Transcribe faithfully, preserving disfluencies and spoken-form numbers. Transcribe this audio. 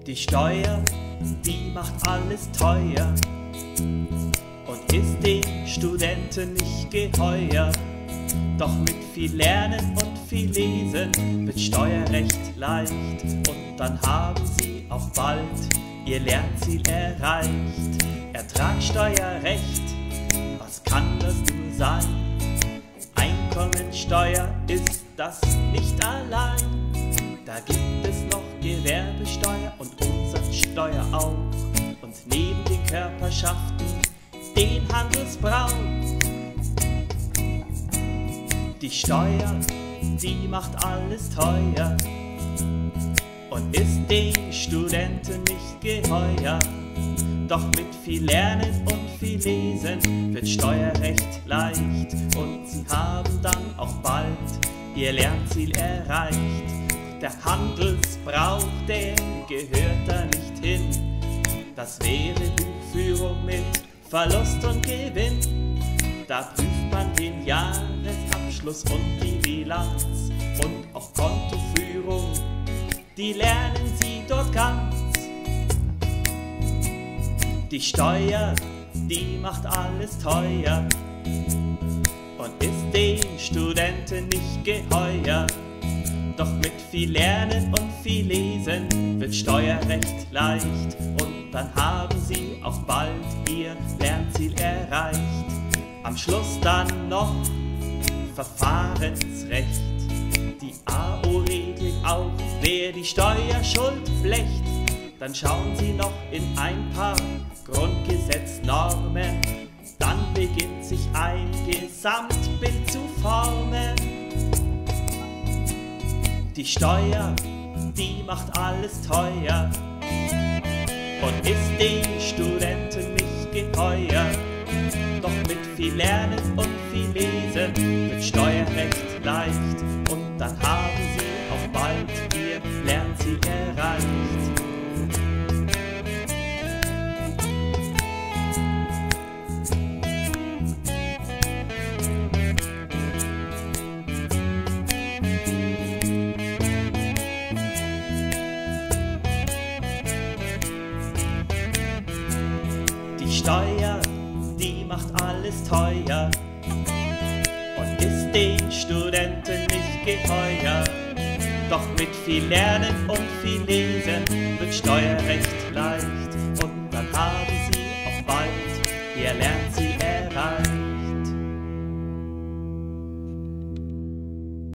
Die Steuer, die macht alles teuer und ist den Studenten nicht geheuer. Doch mit viel Lernen und viel Lesen wird Steuerrecht leicht und dann haben sie auch bald ihr Lernziel erreicht. Ertragssteuerrecht, was kann das nur sein? Einkommensteuer ist das nicht allein. Da gibt es noch Gewerbesteuer und Umsatzsteuer auch. Und neben den Körperschaften den Handelsbrauch. Die Steuer, die macht alles teuer und ist den Studenten nicht geheuer. Doch mit viel Lernen und viel Lesen wird Steuerrecht leicht und sie haben dann auch bald ihr Lernziel erreicht. Der Handelsbrauch, der gehört da nicht hin. Das wäre Buchführung mit Verlust und Gewinn. Da prüft man den Jahresabschluss und die Bilanz und auch Kontoführung, die lernen sie dort ganz. Die Steuer, die macht alles teuer und ist den Studenten nicht geheuer. Doch mit viel Lernen und viel Lesen wird Steuerrecht leicht und dann haben sie auch bald ihr Lernziel erreicht. Am Schluss dann noch Verfahrensrecht. Die A O regelt auch, wer die Steuerschuld flecht. Dann schauen sie noch in ein paar Grundgesetznormen. Dann beginnt sich ein Gesamtbild zu formen. Die Steuer, die macht alles teuer und ist den Studenten nicht geheuer. Doch mit viel Lernen und viel Lesen wird Steuerrecht leicht und dann haben sie auch bald ihr Lernziel erreicht. Die Steuer, die macht alles teuer und ist den Studenten nicht geheuer. Doch mit viel Lernen und viel Lesen wird Steuerrecht